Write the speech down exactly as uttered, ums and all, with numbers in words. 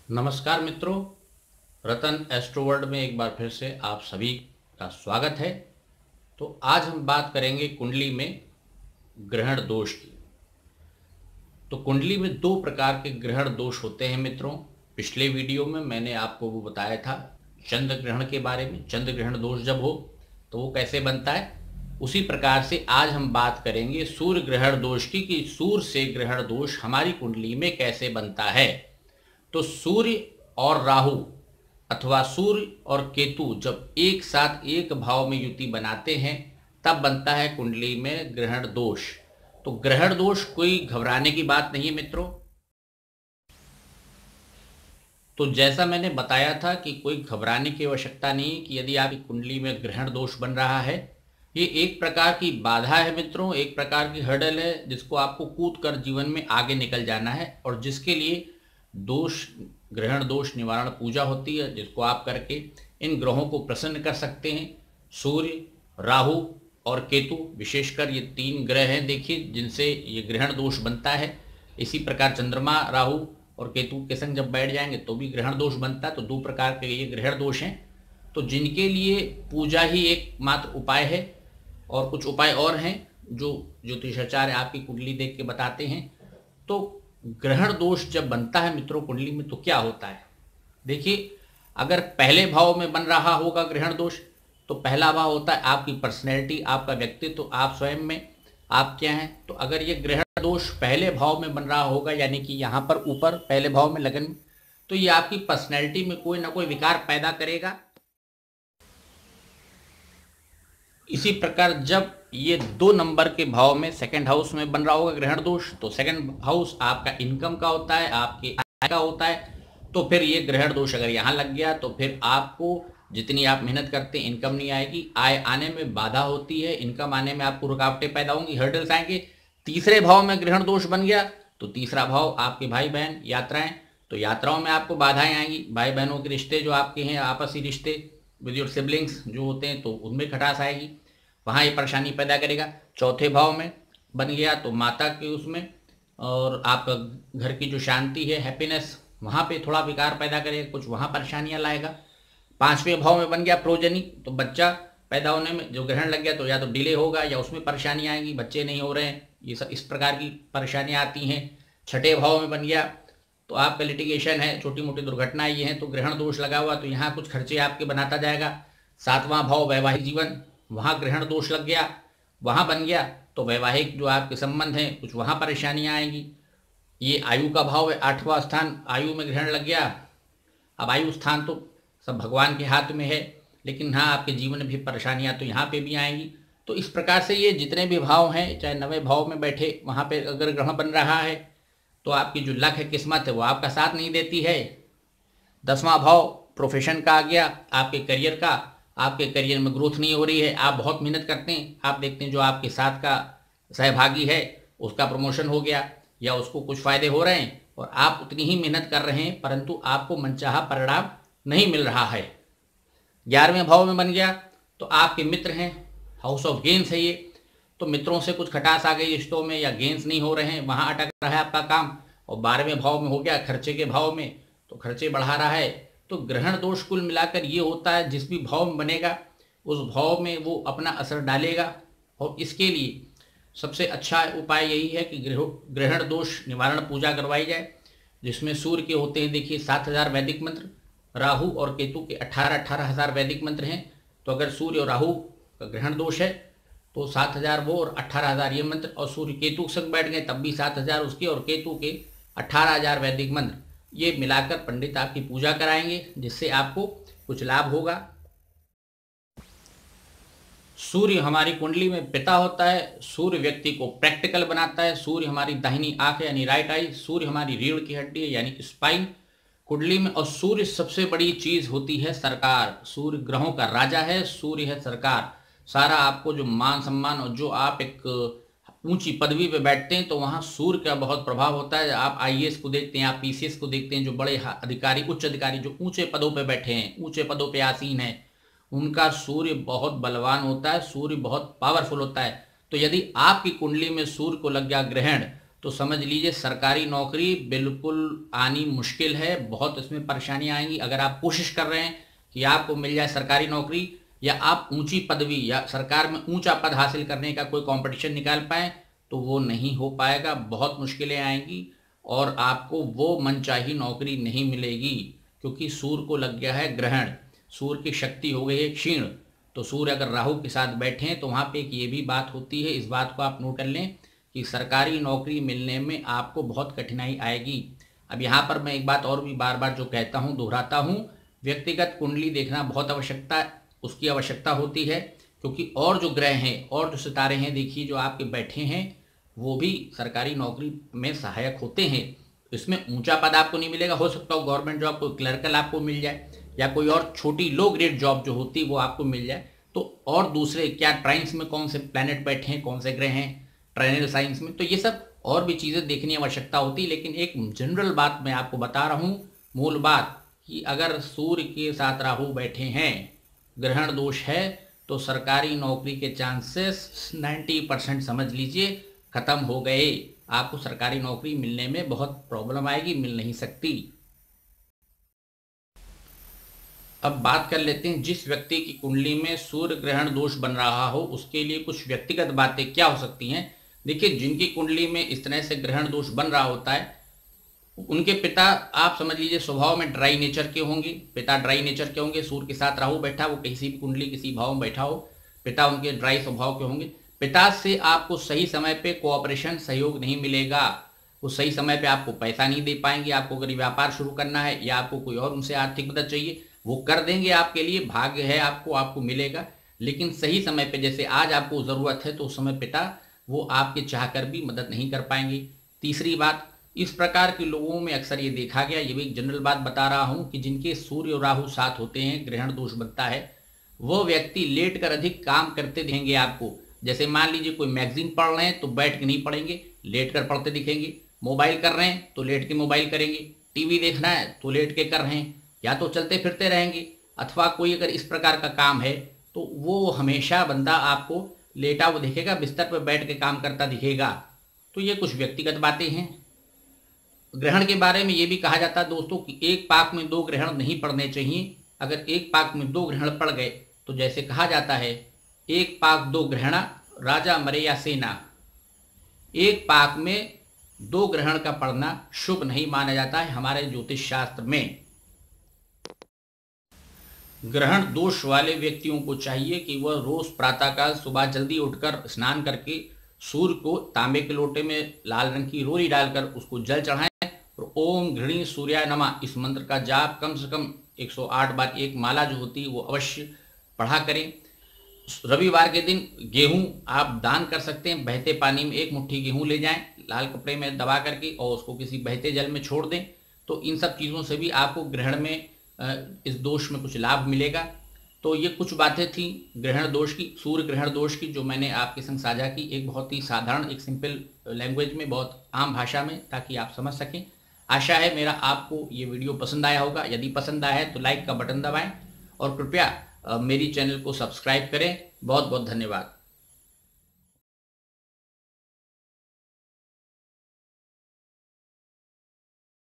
नमस्कार मित्रों, रतन astro world में एक बार फिर से आप सभी का स्वागत है। तो आज हम बात करेंगे कुंडली में ग्रहण दोष की। तो कुंडली में दो प्रकार के ग्रहण दोष होते हैं मित्रों। पिछले वीडियो में मैंने आपको वो बताया था चंद्र ग्रहण के बारे में। चंद्र ग्रहण दोष जब हो तो वो कैसे बनता है, उसी प्रकार से आज हम बात करेंगे सूर्य ग्रहण दोष की कि सूर्य से ग्रहण दोष हमारी कुंडली में कैसे बनता है। तो सूर्य और राहु अथवा सूर्य और केतु जब एक साथ एक भाव में युति बनाते हैं तब बनता है कुंडली में ग्रहण दोष। तो ग्रहण दोष कोई घबराने की बात नहीं है मित्रों। तो जैसा मैंने बताया था कि कोई घबराने की आवश्यकता नहीं कि यदि आपकी कुंडली में ग्रहण दोष बन रहा है। ये एक प्रकार की बाधा है मित्रों, एक प्रकार की हर्डल है जिसको आपको कूद कर जीवन में आगे निकल जाना है और जिसके लिए दोष ग्रहण दोष निवारण पूजा होती है, जिसको आप करके इन ग्रहों को प्रसन्न कर सकते हैं। सूर्य, राहु और केतु, विशेषकर ये तीन ग्रह हैं देखिए जिनसे ये ग्रहण दोष बनता है। इसी प्रकार चंद्रमा, राहु और केतु के संग जब बैठ जाएंगे तो भी ग्रहण दोष बनता है। तो दो प्रकार के ये ग्रहण दोष हैं, तो जिनके लिए पूजा ही एकमात्र उपाय है और कुछ उपाय और हैं जो ज्योतिषाचार्य आपकी कुंडली देख के बताते हैं। तो ग्रहण दोष जब बनता है मित्रों कुंडली में तो क्या होता है, देखिए अगर पहले भाव में बन रहा होगा ग्रहण दोष तो पहला भाव होता है आपकी पर्सनैलिटी, आपका व्यक्तित्व, तो आप स्वयं में आप क्या हैं। तो अगर ये ग्रहण दोष पहले भाव में बन रहा होगा यानी कि यहाँ पर ऊपर पहले भाव में लगन में, तो ये आपकी पर्सनैलिटी में कोई ना कोई विकार पैदा करेगा। इसी प्रकार जब ये दो नंबर के भाव में सेकंड हाउस में बन रहा होगा ग्रहण दोष तो सेकंड हाउस आपका इनकम का होता है, आपके आय का होता है। तो फिर ये ग्रहण दोष अगर यहाँ लग गया तो फिर आपको जितनी आप मेहनत करते हैं इनकम नहीं आएगी, आय आने में बाधा होती है, इनकम आने में आपको रुकावटें पैदा होंगी, हर्डल्स आएंगे। तीसरे भाव में ग्रहण दोष बन गया तो तीसरा भाव आपके भाई बहन, यात्राएं, तो यात्राओं में आपको बाधाएं आएंगी। भाई बहनों के रिश्ते जो आपके हैं आपसी रिश्ते विद योर सिबलिंग्स जो होते हैं तो उनमें खटास आएगी, वहाँ ये परेशानी पैदा करेगा। चौथे भाव में बन गया तो माता के उसमें और आपका घर की जो शांति है, हैप्पीनेस, वहाँ पे थोड़ा विकार पैदा करेगा, कुछ वहाँ परेशानियाँ लाएगा। पांचवें भाव में बन गया प्रोजनी, तो बच्चा पैदा होने में जो ग्रहण लग गया तो या तो डिले होगा या उसमें परेशानी आएंगी, बच्चे नहीं हो रहे हैं, ये सब इस प्रकार की परेशानियाँ आती हैं। छठे भाव में बन गया तो आपका लिटिगेशन है, छोटी मोटी दुर्घटनाएं ये हैं, तो ग्रहण दोष लगा हुआ तो यहाँ कुछ खर्चे आपके बनाता जाएगा। सातवां भाव वैवाहिक जीवन, वहाँ ग्रहण दोष लग गया, वहाँ बन गया तो वैवाहिक जो आपके संबंध हैं कुछ वहाँ परेशानियाँ आएंगी। ये आयु का भाव है, आठवां स्थान, आयु में ग्रहण लग गया। अब आयु स्थान तो सब भगवान के हाथ में है, लेकिन हाँ आपके जीवन में भी परेशानियाँ तो यहाँ पे भी आएंगी। तो इस प्रकार से ये जितने भी भाव हैं, चाहे नवे भाव में बैठे वहाँ पे अगर ग्रहण बन रहा है तो आपकी जो लक है, किस्मत है, वो आपका साथ नहीं देती है। दसवां भाव प्रोफेशन का आ गया, आपके करियर का, आपके करियर में ग्रोथ नहीं हो रही है, आप बहुत मेहनत करते हैं, आप देखते हैं जो आपके साथ का सहभागी है उसका प्रमोशन हो गया या उसको कुछ फ़ायदे हो रहे हैं और आप उतनी ही मेहनत कर रहे हैं परंतु आपको मनचाहा परिणाम नहीं मिल रहा है। ग्यारहवें भाव में बन गया तो आपके मित्र हैं, हाउस ऑफ गेंस है ये, तो मित्रों से कुछ खटास आ गई रिश्तों में या गेंस नहीं हो रहे हैं, वहाँ अटक रहा है आपका काम। और बारहवें भाव में हो गया खर्चे के भाव में, तो खर्चे बढ़ा रहा है। तो ग्रहण दोष कुल मिलाकर ये होता है जिस भी भाव में बनेगा उस भाव में वो अपना असर डालेगा। और इसके लिए सबसे अच्छा उपाय यही है कि ग्रहण दोष निवारण पूजा करवाई जाए, जिसमें सूर्य के होते हैं देखिए सात हजार वैदिक मंत्र, राहु और केतु के अठारह अठारह हजार वैदिक मंत्र हैं। तो अगर सूर्य और राहु का ग्रहण दोष है तो सात हजार वो और अट्ठारह हजार ये मंत्र, और सूर्य केतु संग बैठ गए तब भी सात हजार उसके और केतु के अट्ठारह हजार वैदिक मंत्र, ये मिलाकर पंडित आपकी पूजा कराएंगे जिससे आपको कुछ लाभ होगा। सूर्य हमारी कुंडली में पिता होता है, सूर्य व्यक्ति को प्रैक्टिकल बनाता है, सूर्य हमारी दाहिनी आंख है यानी राइट आई, सूर्य हमारी रीढ़ की हड्डी है यानी स्पाइन कुंडली में, और सूर्य सबसे बड़ी चीज होती है सरकार। सूर्य ग्रहों का राजा है, सूर्य है सरकार। सारा आपको जो मान सम्मान और जो आप एक ऊंची पदवी पे बैठते हैं तो वहाँ सूर्य का बहुत प्रभाव होता है। आप आई ए एस को देखते हैं, आप पी सी एस को देखते हैं, जो बड़े अधिकारी, उच्च अधिकारी जो ऊंचे पदों पे बैठे हैं, ऊंचे पदों पे आसीन हैं, उनका सूर्य बहुत बलवान होता है, सूर्य बहुत पावरफुल होता है। तो यदि आपकी कुंडली में सूर्य को लग गया ग्रहण तो समझ लीजिए सरकारी नौकरी बिल्कुल आनी मुश्किल है, बहुत इसमें परेशानियां आएंगी। अगर आप कोशिश कर रहे हैं कि आपको मिल जाए सरकारी नौकरी या आप ऊंची पदवी या सरकार में ऊंचा पद हासिल करने का कोई कंपटीशन निकाल पाएँ तो वो नहीं हो पाएगा, बहुत मुश्किलें आएंगी और आपको वो मनचाही नौकरी नहीं मिलेगी, क्योंकि सूर्य को लग गया है ग्रहण, सूर्य की शक्ति हो गई है क्षीण। तो सूर्य अगर राहु के साथ बैठे हैं तो वहाँ पे एक ये भी बात होती है, इस बात को आप नोट कर लें कि सरकारी नौकरी मिलने में आपको बहुत कठिनाई आएगी। अब यहाँ पर मैं एक बात और भी बार बार जो कहता हूँ दोहराता हूँ, व्यक्तिगत कुंडली देखना बहुत आवश्यकता उसकी आवश्यकता होती है, क्योंकि और जो ग्रह हैं और जो सितारे हैं देखिए जो आपके बैठे हैं वो भी सरकारी नौकरी में सहायक होते हैं। इसमें ऊंचा पद आपको नहीं मिलेगा, हो सकता हो गवर्नमेंट जॉब कोई क्लर्कल आपको मिल जाए या कोई और छोटी लो ग्रेड जॉब जो होती है वो आपको मिल जाए। तो और दूसरे क्या ट्राइंस में कौन से प्लैनेट बैठे हैं, कौन से ग्रह हैं ट्राइनल साइंस में, तो ये सब और भी चीज़ें देखने की आवश्यकता होती है। लेकिन एक जनरल बात मैं आपको बता रहा हूँ, मूल बात कि अगर सूर्य के साथ राहु बैठे हैं, ग्रहण दोष है, तो सरकारी नौकरी के चांसेस नब्बे परसेंट समझ लीजिए खत्म हो गए। आपको सरकारी नौकरी मिलने में बहुत प्रॉब्लम आएगी, मिल नहीं सकती। अब बात कर लेते हैं जिस व्यक्ति की कुंडली में सूर्य ग्रहण दोष बन रहा हो उसके लिए कुछ व्यक्तिगत बातें क्या हो सकती हैं। देखिए जिनकी कुंडली में इस तरह से ग्रहण दोष बन रहा होता है उनके पिता आप समझ लीजिए स्वभाव में ड्राई नेचर के होंगे, पिता ड्राई नेचर के होंगे। सूर्य के साथ राहु बैठा, वो किसी भी कुंडली किसी भाव में बैठा हो, पिता उनके ड्राई स्वभाव के होंगे। पिता से आपको सही समय पे कोऑपरेशन सहयोग नहीं मिलेगा, वो सही समय पे आपको पैसा नहीं दे पाएंगे। आपको अगर व्यापार शुरू करना है या आपको कोई और उनसे आर्थिक मदद चाहिए वो कर देंगे आपके लिए, भाग्य है आपको आपको मिलेगा। लेकिन सही समय पे जैसे आज आपको ज़रूरत है तो उस समय पिता वो आपके चाहकर भी मदद नहीं कर पाएंगे। तीसरी बात, इस प्रकार के लोगों में अक्सर ये देखा गया, ये भी एक जनरल बात बता रहा हूँ कि जिनके सूर्य और राहु साथ होते हैं ग्रहण दोष बनता है, वो व्यक्ति लेट कर अधिक काम करते दिखेंगे आपको। जैसे मान लीजिए कोई मैगजीन पढ़ रहे हैं तो बैठ के नहीं पढ़ेंगे, लेट कर पढ़ते दिखेंगे। मोबाइल कर रहे हैं तो लेट के मोबाइल करेंगे, टीवी देखना है तो लेट के कर रहे हैं, या तो चलते फिरते रहेंगे। अथवा कोई अगर इस प्रकार का काम है तो वो हमेशा बंदा आपको लेटा हुआ दिखेगा, बिस्तर पर बैठ के काम करता दिखेगा। तो ये कुछ व्यक्तिगत बातें हैं। ग्रहण के बारे में ये भी कहा जाता है दोस्तों कि एक पाक में दो ग्रहण नहीं पड़ने चाहिए। अगर एक पाक में दो ग्रहण पड़ गए तो जैसे कहा जाता है एक पाक दो ग्रहणा राजा मरे या सेना, एक पाक में दो ग्रहण का पड़ना शुभ नहीं माना जाता है हमारे ज्योतिष शास्त्र में। ग्रहण दोष वाले व्यक्तियों को चाहिए कि वह रोज प्रातःकाल सुबह जल्दी उठकर स्नान करके सूर्य को तांबे के लोटे में लाल रंग की रोली डालकर उसको जल चढ़ाएं और ओम घृणी सूर्याय नमः इस मंत्र का जाप कम से कम एक सौ आठ बार एक माला जो होती है वो अवश्य पढ़ा करें। रविवार के दिन गेहूं आप दान कर सकते हैं, बहते पानी में एक मुट्ठी गेहूं ले जाएं लाल कपड़े में दबा करके और उसको किसी बहते जल में छोड़ दें। तो इन सब चीज़ों से भी आपको ग्रहण में इस दोष में कुछ लाभ मिलेगा। तो ये कुछ बातें थी ग्रहण दोष की, सूर्य ग्रहण दोष की, जो मैंने आपके संग साझा की एक बहुत ही साधारण एक सिंपल लैंग्वेज में, बहुत आम भाषा में, ताकि आप समझ सकें। आशा है मेरा आपको ये वीडियो पसंद आया होगा। यदि पसंद आया है तो लाइक का बटन दबाएं और कृपया मेरी चैनल को सब्सक्राइब करें। बहुत बहुत धन्यवाद।